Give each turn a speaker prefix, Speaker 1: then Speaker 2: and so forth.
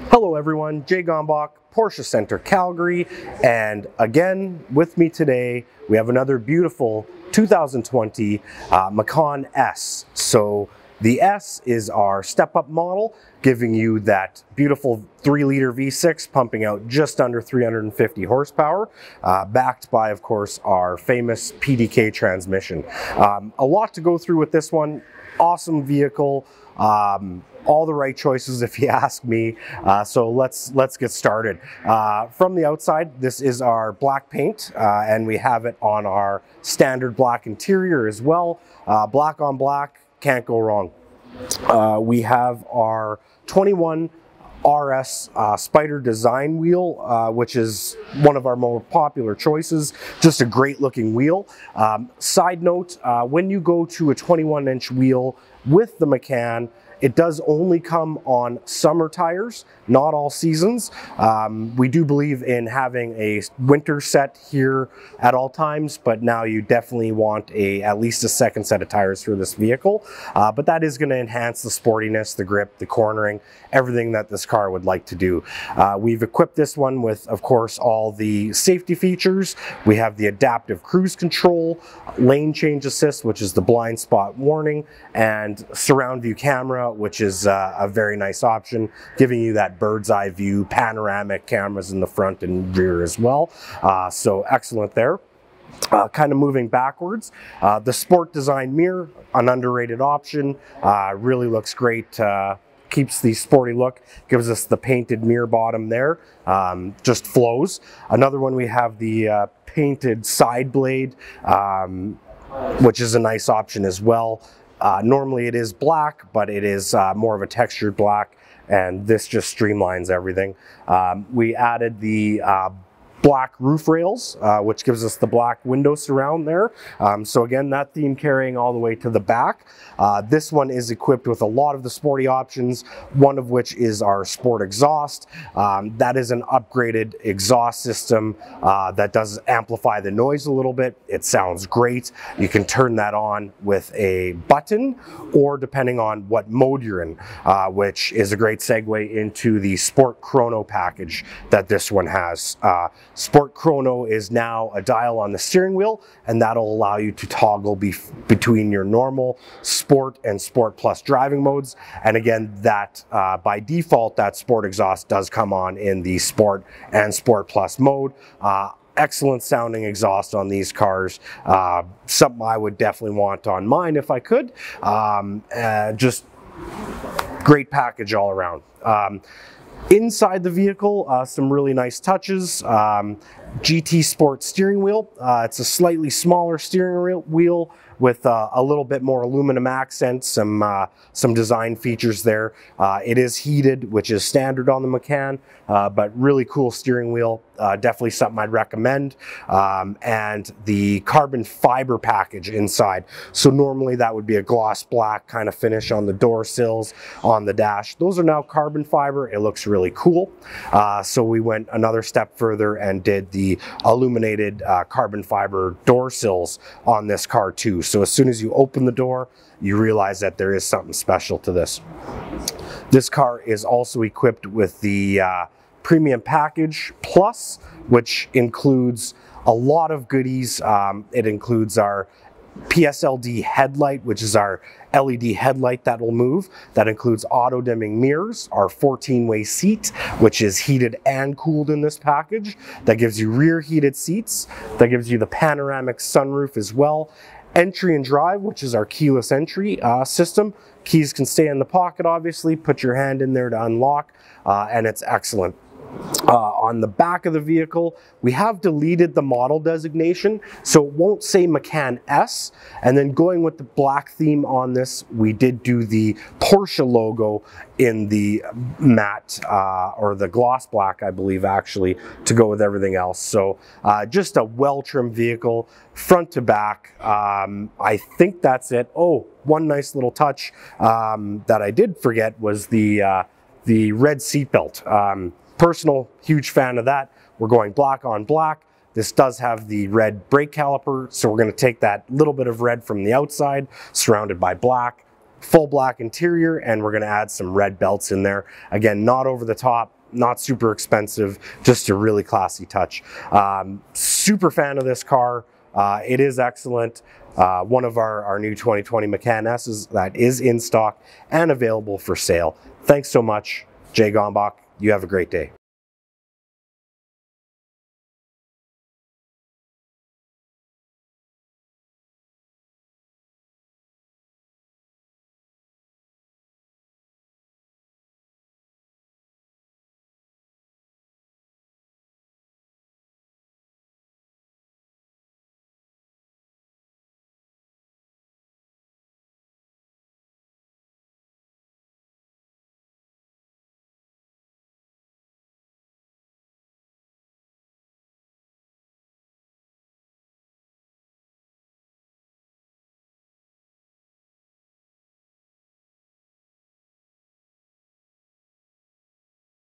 Speaker 1: Hello everyone, Jay Gombach, Porsche Center Calgary, and again with me today we have another beautiful 2020 Macan S. So the S is our step-up model, giving you that beautiful 3-liter V6 pumping out just under 350 horsepower, backed by, of course, our famous PDK transmission. A lot to go through with this one. Awesome vehicle. All the right choices if you ask me, so let's get started. From the outside, this is our black paint, and we have it on our standard black interior as well. Black on black, can't go wrong. We have our 21 RS Spider design wheel, which is one of our more popular choices. Just a great looking wheel. Side note, when you go to a 21-inch wheel with the Macan, it does only come on summer tires, not all seasons. We do believe in having a winter set here at all times, but now you definitely want at least a second set of tires for this vehicle. But that is going to enhance the sportiness, the grip, the cornering, everything that this car would like to do. We've equipped this one with, of course, all the safety features. We have the adaptive cruise control, lane change assist, which is the blind spot warning, and surround view camera, which is a very nice option, giving you that bird's eye view, panoramic cameras in the front and rear as well. So excellent there. Kind of moving backwards, the sport design mirror, an underrated option, really looks great. Keeps the sporty look, gives us the painted mirror bottom there, just flows. Another one, we have the painted side blade, which is a nice option as well. Normally it is black, but it is more of a textured black, and this just streamlines everything. We added the black roof rails, which gives us the black window surround there. So again, that theme carrying all the way to the back. This one is equipped with a lot of the sporty options, one of which is our sport exhaust. That is an upgraded exhaust system that does amplify the noise a little bit. It sounds great. You can turn that on with a button, or depending on what mode you're in, which is a great segue into the Sport Chrono package that this one has. Sport Chrono is now a dial on the steering wheel, and that'll allow you to toggle between your normal Sport and Sport Plus driving modes. And again, that by default, that Sport exhaust does come on in the Sport and Sport Plus mode. Excellent sounding exhaust on these cars. Something I would definitely want on mine if I could. Just great package all around. Inside the vehicle, some really nice touches. GT Sport steering wheel. It's a slightly smaller steering wheel with a little bit more aluminum accents, some design features there. It is heated, which is standard on the Macan, but really cool steering wheel. Definitely something I'd recommend. And the carbon fiber package inside. So normally that would be a gloss black kind of finish on the door sills, on the dash. Those are now carbon fiber. It looks really cool. So we went another step further and did the illuminated carbon fiber door sills on this car too. So as soon as you open the door, you realize that there is something special to this. This car is also equipped with the Premium Package Plus, which includes a lot of goodies. It includes our PSLD headlight, which is our LED headlight that will move. That includes auto dimming mirrors, our 14-way seat, which is heated and cooled in this package. That gives you rear heated seats. That gives you the panoramic sunroof as well. Entry and drive, which is our keyless entry system. Keys can stay in the pocket, obviously. Put your hand in there to unlock, and it's excellent. On the back of the vehicle, we have deleted the model designation, so it won't say Macan S. And then going with the black theme on this, we did do the Porsche logo in the matte, or the gloss black, I believe, actually, to go with everything else. So just a well-trimmed vehicle, front to back. I think that's it. Oh, one nice little touch that I did forget was the red seatbelt. Personal huge fan of that. We're going black on black. This does have the red brake caliper, so we're going to take that little bit of red from the outside, surrounded by black, full black interior, and we're going to add some red belts in there. Again, not over the top, not super expensive, just a really classy touch. Super fan of this car. It is excellent. One of our new 2020 Macan S's that is in stock and available for sale. Thanks so much, Jay Gombach. You have a great day.